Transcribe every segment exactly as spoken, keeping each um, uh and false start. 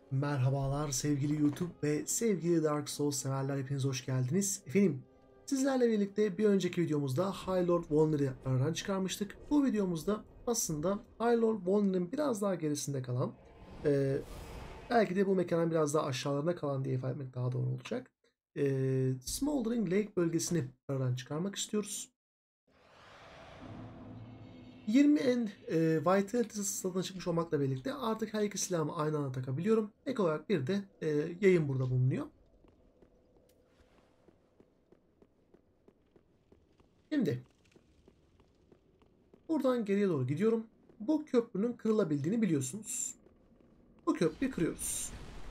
Merhabalar sevgili YouTube ve sevgili Dark Souls severler, hepiniz hoş geldiniz. Efendim, sizlerle birlikte bir önceki videomuzda High Lord Volnir'i aradan çıkarmıştık. Bu videomuzda aslında High Lord Volnir'in biraz daha gerisinde kalan, e, belki de bu mekanın biraz daha aşağılarında kalan diye ifade etmek daha doğru olacak. E, Smoldering Lake bölgesini aradan çıkarmak istiyoruz. yirmi en e, Vitality satına çıkmış olmakla birlikte artık her iki silahımı aynı anda takabiliyorum. Ek olarak bir de e, yayın burada bulunuyor. Şimdi buradan geriye doğru gidiyorum. Bu köprünün kırılabildiğini biliyorsunuz. Bu köprüyü kırıyoruz.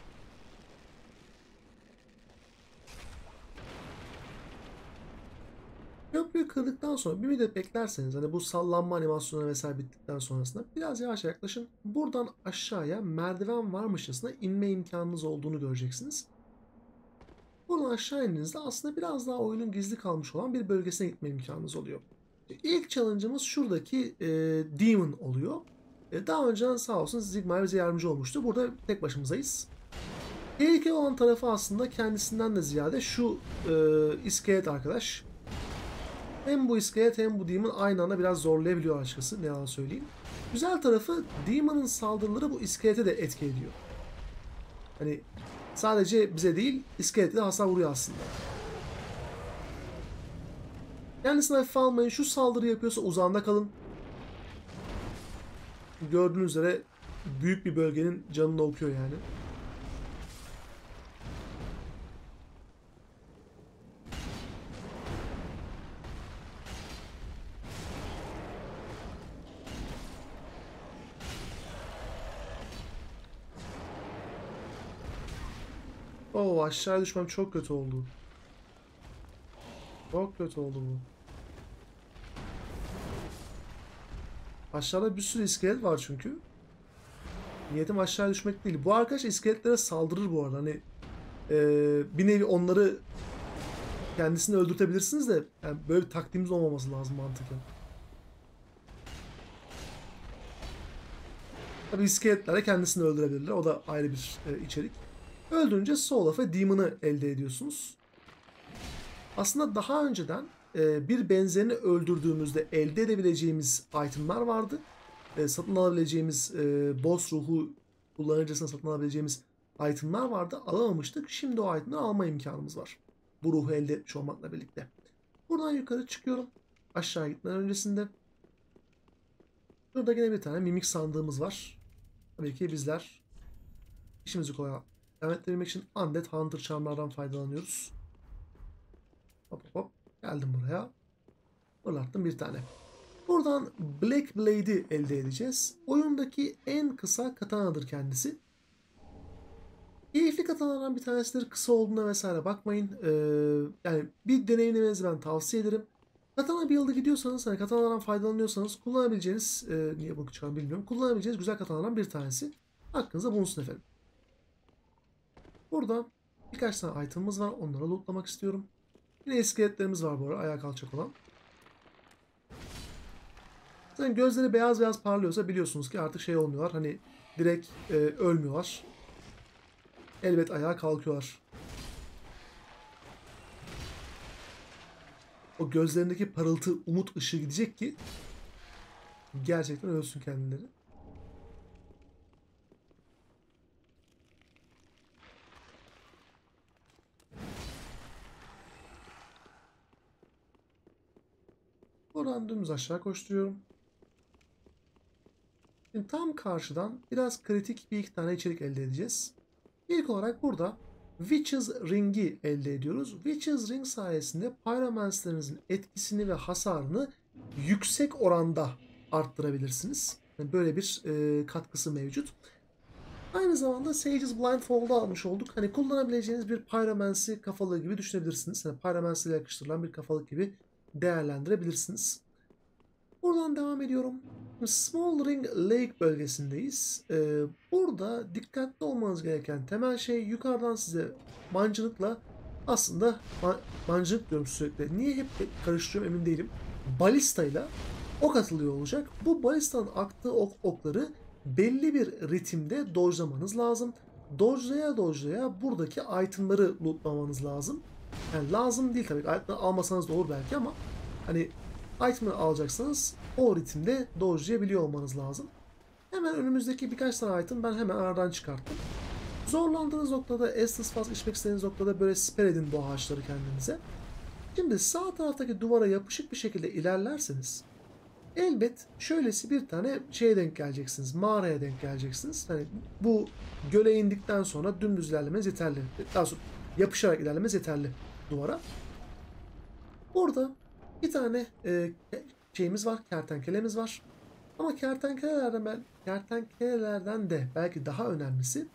Köprüyü kırdıktan sonra bir müddet beklerseniz, hani bu sallanma animasyonu vesaire bittikten sonrasında biraz yavaş yaklaşın. Buradan aşağıya merdiven varmışçasına inme imkanınız olduğunu göreceksiniz. Buradan aşağı indiğinizde aslında biraz daha oyunun gizli kalmış olan bir bölgesine gitme imkanınız oluyor. İlk challenge'ımız şuradaki e, Demon oluyor. E, daha önceden sağ olsun Sigmar bize yardımcı olmuştu. Burada tek başımızayız. Tehlikeli olan tarafı aslında kendisinden de ziyade şu e, iskelet arkadaş. Hem bu iskelet hem bu Demon aynı anda biraz zorlayabiliyor açıkçası, ne yalan söyleyeyim. Güzel tarafı Demon'ın saldırıları bu iskelete de etki ediyor. Hani sadece bize değil, iskelete de hasar vuruyor aslında. Kendisini hafife almayın. Şu saldırı yapıyorsa uzağında kalın. Gördüğünüz üzere büyük bir bölgenin canını okuyor yani. Oo, aşağıya düşmem çok kötü oldu. Çok kötü oldu bu. Aşağıda bir sürü iskelet var çünkü. Niyetim aşağı düşmek değil. Bu arkadaş iskeletlere saldırır bu arada. Hani e, bir nevi onları kendisini öldürtebilirsiniz de yani böyle bir taktiğimiz olmaması lazım mantıken. Tabi iskeletler kendisini öldürebilirler. O da ayrı bir e, içerik. Öldürünce Soul of a Demon'ı elde ediyorsunuz. Aslında daha önceden e, bir benzerini öldürdüğümüzde elde edebileceğimiz itemler vardı. E, satın alabileceğimiz e, boss ruhu kullanıcısına satın alabileceğimiz itemler vardı. Alamamıştık. Şimdi o itemleri alma imkanımız var. Bu ruhu elde etmiş olmakla birlikte. Buradan yukarı çıkıyorum. Aşağı gitmeden öncesinde. Burada yine bir tane mimik sandığımız var. Tabii ki bizler işimizi kolay devam ettirmek için Undead Hunter charmlardan faydalanıyoruz. Hop hop hop. Geldim buraya. Fırlattım bir tane. Buradan Black Blade'i elde edeceğiz. Oyundaki en kısa katanadır kendisi. Keyifli katanalardan bir tanesidir. Kısa olduğuna vesaire bakmayın. Ee, yani bir deneyimlemenizi ben tavsiye ederim. Katana build'ı gidiyorsanız, hani katanalardan faydalanıyorsanız kullanabileceğiniz, e, niye bunu çıkan bilmiyorum, kullanabileceğiniz güzel katanalardan bir tanesi. Hakkınızda bulunsun efendim. Burada birkaç tane item'ımız var. Onları lootlamak istiyorum. Yine iskeletlerimiz var bu arada, ayağa kalkacak olan. Zaten gözleri beyaz beyaz parlıyorsa biliyorsunuz ki artık şey olmuyorlar. Hani direkt e, ölmüyorlar. Elbet ayağa kalkıyorlar. O gözlerindeki parıltı, umut ışığı gidecek ki gerçekten ölsün kendileri. Oradan dümdüz aşağı koşturuyorum. Şimdi tam karşıdan biraz kritik bir iki tane içerik elde edeceğiz. İlk olarak burada Witch's Ring'i elde ediyoruz. Witch's Ring sayesinde Pyromancer'ınızın etkisini ve hasarını yüksek oranda arttırabilirsiniz. Yani böyle bir e, katkısı mevcut. Aynı zamanda Sage's Blindfold'u almış olduk. Hani kullanabileceğiniz bir Pyromancy kafalığı gibi düşünebilirsiniz. Yani Pyromancy ile yakıştırılan bir kafalık gibi değerlendirebilirsiniz. Buradan devam ediyorum. Smoldering Lake bölgesindeyiz. Ee, burada dikkatli olmanız gereken temel şey, yukarıdan size mancınıkla, aslında ma mancınık diyorum sürekli. Niye hep karıştırıyorum emin değilim. Balistayla ok atılıyor olacak. Bu balistanın aktığı ok, okları belli bir ritimde dojlamanız lazım. dodge'laya dodge'laya buradaki itemları lootlamanız lazım. Yani lazım değil tabii. Item'ları almasanız da olur belki ama hani item'ları alacaksanız o ritimde dodge'layabiliyor olmanız lazım. Hemen önümüzdeki birkaç tane item ben hemen aradan çıkarttım. Zorlandığınız noktada, Estus Fast içmek istediğiniz noktada böyle siper edin bu ağaçları kendinize. Şimdi sağ taraftaki duvara yapışık bir şekilde ilerlerseniz elbet şöylesi bir tane şeye denk geleceksiniz. Mağaraya denk geleceksiniz. Hani bu göle indikten sonra dümdüz ilerlemeniz yeterli. Daha sonra yapışarak ilerlemeniz yeterli duvara. Orada bir tane e, şeyimiz var, kertenkelemiz var. Ama kertenkelelerden ben kertenkelelerden de belki daha önemlisi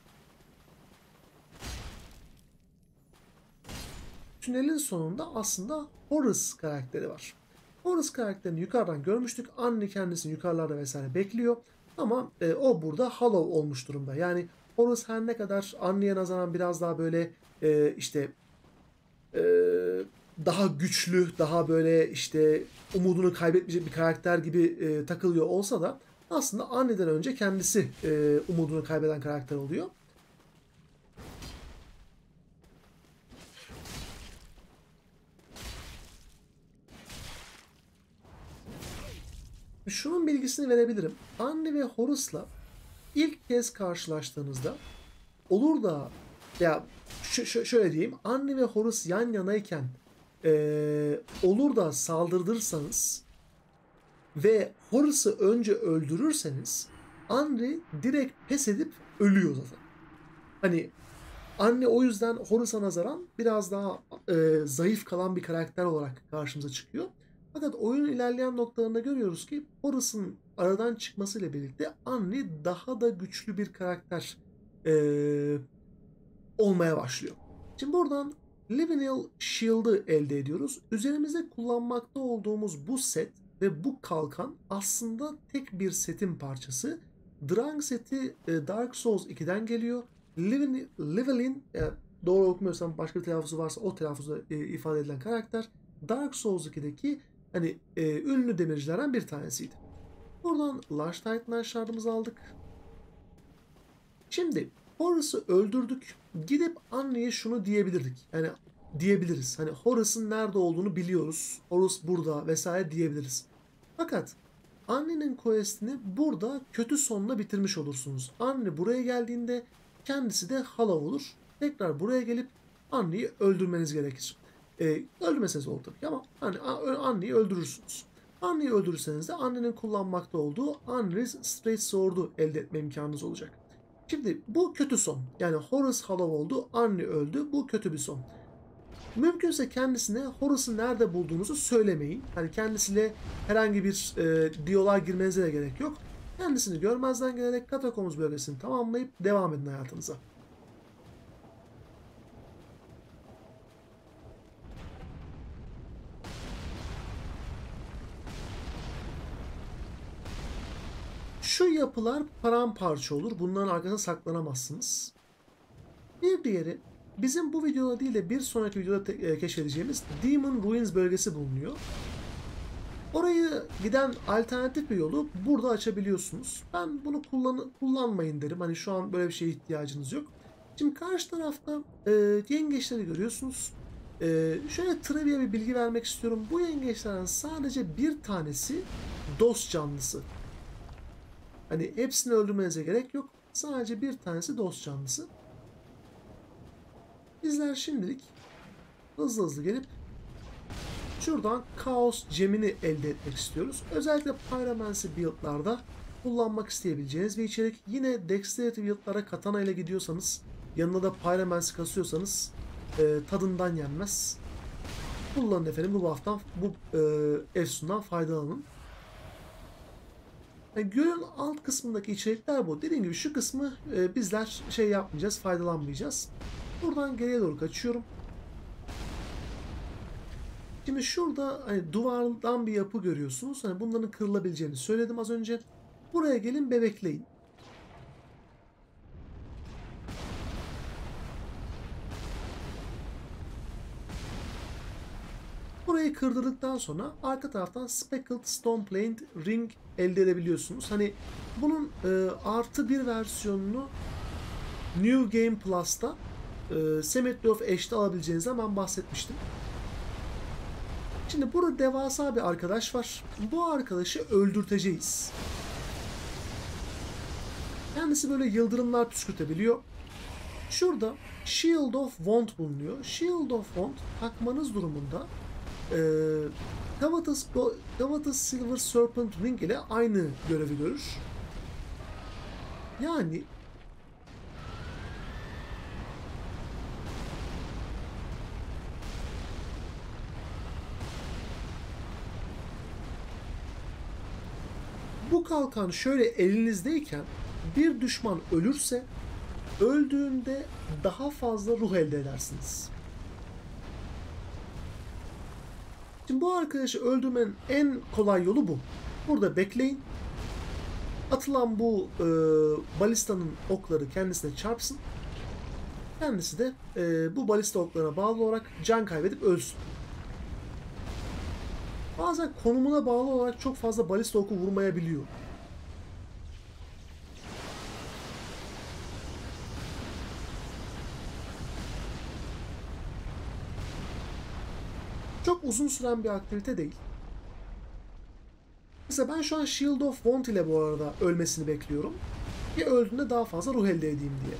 tünelin sonunda aslında Horus karakteri var. Horus karakterini yukarıdan görmüştük. Annie kendisini yukarılarda vesaire bekliyor. Ama e, o burada hollow olmuş durumda. Yani Horus her ne kadar Annie'ye nazaran biraz daha böyle e, işte e, daha güçlü, daha böyle işte umudunu kaybetmeyecek bir karakter gibi e, takılıyor olsa da aslında Annie'den önce kendisi e, umudunu kaybeden karakter oluyor. Şunun bilgisini verebilirim. Annie ve Horus'la ilk kez karşılaştığınızda olur da ya şöyle diyeyim, Annie ve Horus yan yanayken ee, olur da saldırırsanız ve Horus'u önce öldürürseniz Annie direkt pes edip ölüyor zaten. Hani Annie o yüzden Horus'a nazaran biraz daha e, zayıf kalan bir karakter olarak karşımıza çıkıyor. Fakat oyunun ilerleyen noktalarında görüyoruz ki Horus'un aradan çıkmasıyla birlikte Annie daha da güçlü bir karakter e, olmaya başlıyor. Şimdi buradan Livinal Shield'ı elde ediyoruz. Üzerimizde kullanmakta olduğumuz bu set ve bu kalkan aslında tek bir setin parçası. Drang seti e, Dark Souls ikiden geliyor. Llewellyn, e, doğru okumuyorsam başka bir telaffuzu varsa o telaffuzda e, ifade edilen karakter Dark Souls ikideki hani e, ünlü demircilerden bir tanesiydi. Buradan Lush Titan şardımızı aldık. Şimdi Horus'u öldürdük. Gidip Annie'ye şunu diyebilirdik. Yani diyebiliriz. Hani Horus'un nerede olduğunu biliyoruz. Horus burada vesaire diyebiliriz. Fakat Annie'nin quest'ini burada kötü sonla bitirmiş olursunuz. Annie buraya geldiğinde kendisi de hollow olur. Tekrar buraya gelip Annie'yi öldürmeniz gerekir. Ee, öldürmeseniz olur tabii ama hani Annie'yi öldürürsünüz. Annie'yi öldürürseniz de Annie'nin kullanmakta olduğu Annie's Straight Sword'u elde etme imkanınız olacak. Şimdi bu kötü son. Yani Horus hollow oldu, Annie öldü. Bu kötü bir son. Mümkünse kendisine Horus'u nerede bulduğunuzu söylemeyin. Hani kendisiyle herhangi bir e, diyaloğa girmenize de gerek yok. Kendisini görmezden gelerek Katakomuz bölgesini tamamlayıp devam edin hayatınıza. Şu yapılar paramparça olur. Bunların arkasına saklanamazsınız. Bir diğeri bizim bu videoda değil de bir sonraki videoda e, keşfedeceğimiz Demon Ruins bölgesi bulunuyor. Orayı giden alternatif bir yolu burada açabiliyorsunuz. Ben bunu kullan kullanmayın derim. Hani şu an böyle bir şeye ihtiyacınız yok. Şimdi karşı tarafta e, yengeçleri görüyorsunuz. E, şöyle trivia bir bilgi vermek istiyorum. Bu yengeçlerden sadece bir tanesi dost canlısı. Hani hepsini öldürmenize gerek yok. Sadece bir tanesi dost canlısı. Bizler şimdilik hızlı hızlı gelip şuradan Chaos Gem'ini elde etmek istiyoruz. Özellikle Pyromancy build'larda kullanmak isteyebileceğiniz bir içerik. Yine Dexterity build'lara katana ile gidiyorsanız, yanına da Pyromancy kasıyorsanız e, tadından yenmez. Kullanın efendim, bu buff'tan, bu e, efsundan faydalanın. Yani gölün alt kısmındaki içerikler bu. Dediğim gibi şu kısmı e, bizler şey yapmayacağız, faydalanmayacağız. Buradan geriye doğru kaçıyorum. Şimdi şurada hani duvardan bir yapı görüyorsunuz. Hani bunların kırılabileceğini söyledim az önce. Buraya gelin ve bekleyin. Burayı kırdırdıktan sonra arka taraftan Speckled Stone Planed Ring elde edebiliyorsunuz. Hani bunun e, artı bir versiyonunu New Game Plus'ta e, Cemetery of Ash'te alabileceğinizden ben bahsetmiştim. Şimdi burada devasa bir arkadaş var. Bu arkadaşı öldürteceğiz. Kendisi böyle yıldırımlar püskürtebiliyor. Şurada Shield of Wand bulunuyor. Shield of Wand takmanız durumunda e, Covetous, Covetous Silver Serpent Ring ile aynı görevi görür. Yani bu kalkan şöyle elinizdeyken bir düşman ölürse öldüğünde daha fazla ruh elde edersiniz. Şimdi bu arkadaşı öldürmenin en kolay yolu bu. Burada bekleyin. Atılan bu e, balistanın okları kendisine çarpsın. Kendisi de e, bu balista oklarına bağlı olarak can kaybedip ölsün. Bazen konumuna bağlı olarak çok fazla balista oku vurmayabiliyor. Çok uzun süren bir aktivite değil. Mesela ben şu an Shield of Wand ile bu arada ölmesini bekliyorum. Ki öldüğünde daha fazla ruh elde edeyim diye.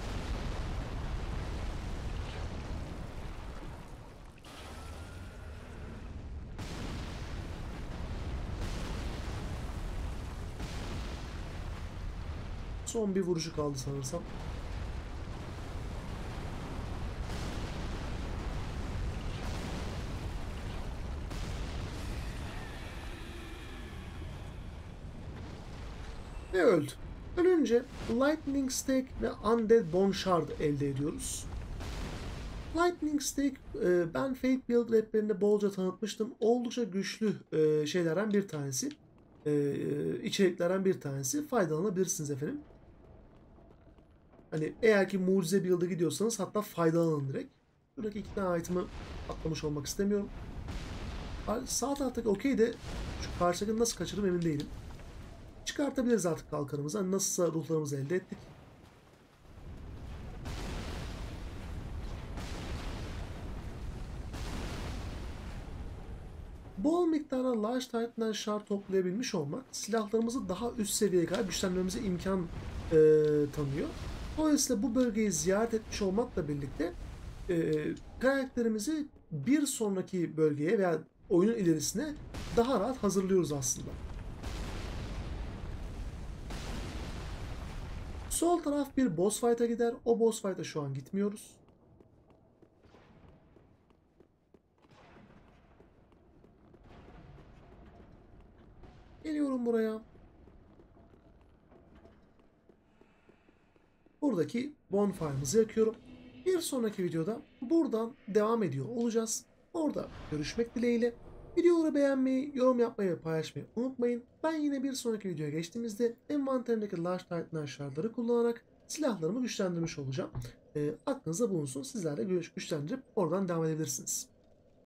Son bir vuruşu kaldı sanırsam. Ve öldü. Ölünce Lightning Stake ve Undead Bone Shard elde ediyoruz. Lightning Stake e, ben Fate Build rehberinde bolca tanıtmıştım. Oldukça güçlü e, şeylerden bir tanesi. E, içeriklerden bir tanesi. Faydalanabilirsiniz efendim. Hani eğer ki mucize build'a gidiyorsanız hatta faydalanın direkt. Buradaki iki tane item'ı atlamış olmak istemiyorum. Sağ taraftaki okey de şu karşıdaki nasıl kaçırdım emin değilim. Çıkartabiliriz artık kalkanımızı. Hani nasılsa ruhlarımızı elde ettik. Bol miktarda Large Titan'dan shard toplayabilmiş olmak silahlarımızı daha üst seviyeye kadar güçlendirmemize imkan e, tanıyor. Dolayısıyla bu bölgeyi ziyaret etmiş olmakla birlikte e, karakterimizi bir sonraki bölgeye veya oyunun ilerisine daha rahat hazırlıyoruz aslında. Sol taraf bir boss fight'a gider. O boss fight'a şu an gitmiyoruz. Geliyorum buraya. Buradaki bonfire'ımızı yakıyorum. Bir sonraki videoda buradan devam ediyor olacağız. Orada görüşmek dileğiyle. Videoları beğenmeyi, yorum yapmayı ve paylaşmayı unutmayın. Ben yine bir sonraki videoya geçtiğimizde envanterimdeki Large Titan şardları kullanarak silahlarımı güçlendirmiş olacağım. E, aklınızda bulunsun. Sizler de güçlendirip oradan devam edebilirsiniz.